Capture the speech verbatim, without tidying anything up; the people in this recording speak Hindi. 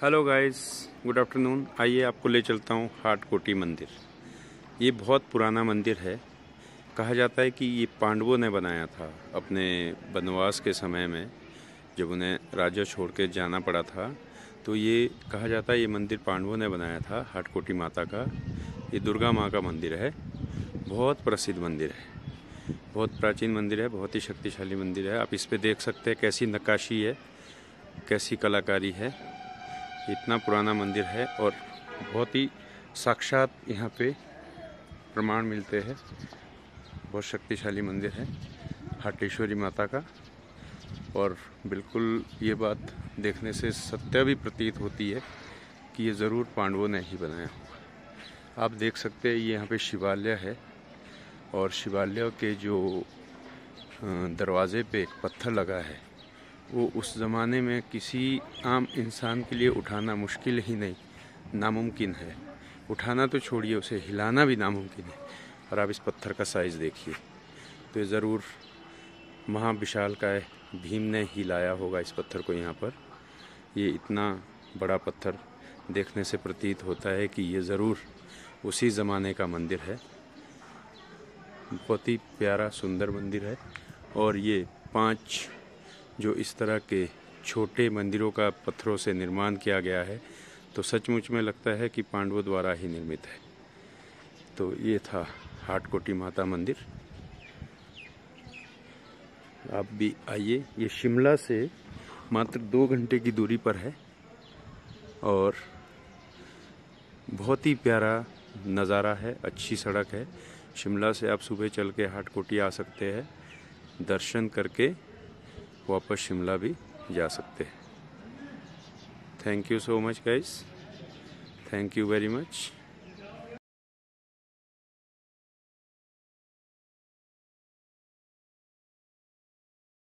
Hello guys, good afternoon. आइए आपको ले चलता हूँ हाटकोटी मंदिर। ये बहुत पुराना मंदिर है। कहा जाता है कि ये पांडवों ने बनाया था अपने वनवास के समय में, जब उन्हें राज्य छोड़ के जाना पड़ा था। तो ये कहा जाता है ये मंदिर पांडवों ने बनाया था, हाटकोटी माता का। ये दुर्गा माँ का मंदिर है, बहुत प्रसिद्ध मंदिर है, बहुत प्राचीन मंदिर है, बहुत ही शक्तिशाली मंदिर है। आप इस पे देख सकते हैं कैसी नक्काशी है, कैसी कलाकारी है। इतना पुराना मंदिर है और बहुत ही साक्षात यहाँ पे प्रमाण मिलते हैं। बहुत शक्तिशाली मंदिर है हाटेश्वरी माता का, और बिल्कुल ये बात देखने से सत्य भी प्रतीत होती है कि ये ज़रूर पांडवों ने ही बनाया होगा। आप देख सकते हैं ये यहाँ पे शिवालय है, और शिवालय के जो दरवाजे पे एक पत्थर लगा है, वो उस ज़माने में किसी आम इंसान के लिए उठाना मुश्किल ही नहीं, नामुमकिन है। उठाना तो छोड़िए, उसे हिलाना भी नामुमकिन है। और आप इस पत्थर का साइज़ देखिए, तो ये ज़रूर महाविशालकाय भीम ने ही लाया होगा इस पत्थर को यहाँ पर। ये इतना बड़ा पत्थर देखने से प्रतीत होता है कि ये ज़रूर उसी ज़माने का मंदिर है। बहुत ही प्यारा सुंदर मंदिर है। और ये पांच जो इस तरह के छोटे मंदिरों का पत्थरों से निर्माण किया गया है, तो सचमुच में लगता है कि पांडवों द्वारा ही निर्मित है। तो ये था हाटकोटी माता मंदिर। आप भी आइए। ये शिमला से मात्र दो घंटे की दूरी पर है, और बहुत ही प्यारा नज़ारा है, अच्छी सड़क है। शिमला से आप सुबह चल के हाटकोटी आ सकते हैं, दर्शन करके वापस शिमला भी जा सकते हैं। Thank you so much guys, thank you very much.